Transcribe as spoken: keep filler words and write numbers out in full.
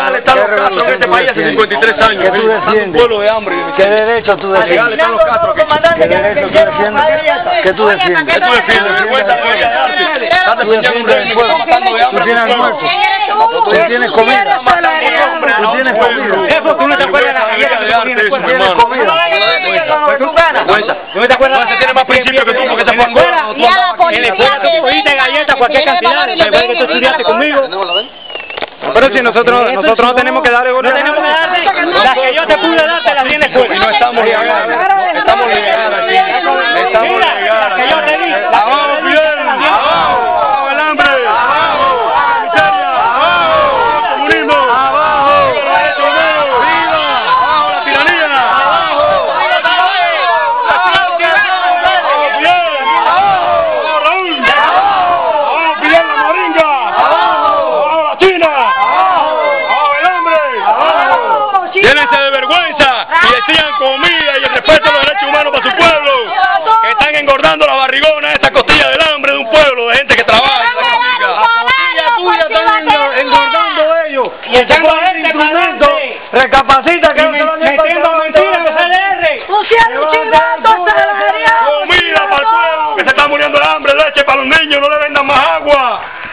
legal están los Castro en este país hace cincuenta y tres años. ¿Qué tú defiendes? Un pueblo de hambre. ¿Qué derecho tú defiendes? Legal están los Castro aquí. ¿Qué derecho tú defiendes? ¿Qué tú defiendes? ¿Qué tú defiendes? Vergüenza tuya de arte. Estás defendiendo un rey que está matando de hambre. ¿Tú tienes almuerzo? ¿Tú tienes comida? ¿Tú tienes comida? Eso tú no te acuerdas de la galleta de arte, ¿Tú tienes comida? Pues tú ganas. ¿Tú no te acuerdas? No, ese tiene más principio que tú porque te fue a escuela. En la escuela tú cogiste galletas, cualquier cantidad, me parece que tú estudiaste conmigo. Pero si nosotros nosotros no tenemos que darle gol, no tenemos que darle las que yo te pude dar, te las di en la escuela. Y no estamos legales, estamos legales aquí, estamos legales. Las que yo te di, ¡Abajo, Fidel! ¡Abajo el hambre! ¡Abajo la miseria! ¡Abajo el comunismo! ¡Abajo los derechos humanos! ¡Viva! ¡Abajo la tiranía! ¡Abajo! ¡Abajo Fidel! ¡Abajo Raúl! ¡Abajo Fidel la moringa! ¡Abajo la China! ¡Abajo el hambre! ¡Abajo! Llénense de vergüenza y exijan comida y el respeto a los derechos humanos para su pueblo, que están engordando las barrigonas, esta costilla del hambre de un pueblo, de gente que trabaja y sacrifica. La tuya están engordando ellos. Y echando Ese gente instrumento, pa'lante. recapacita que Y no te van a metiendo mentiras de C D R. ¡Tú sí eres un chivato salariado! Comida para el pueblo que se está muriendo de hambre, leche para los niños, no le vendan más agua.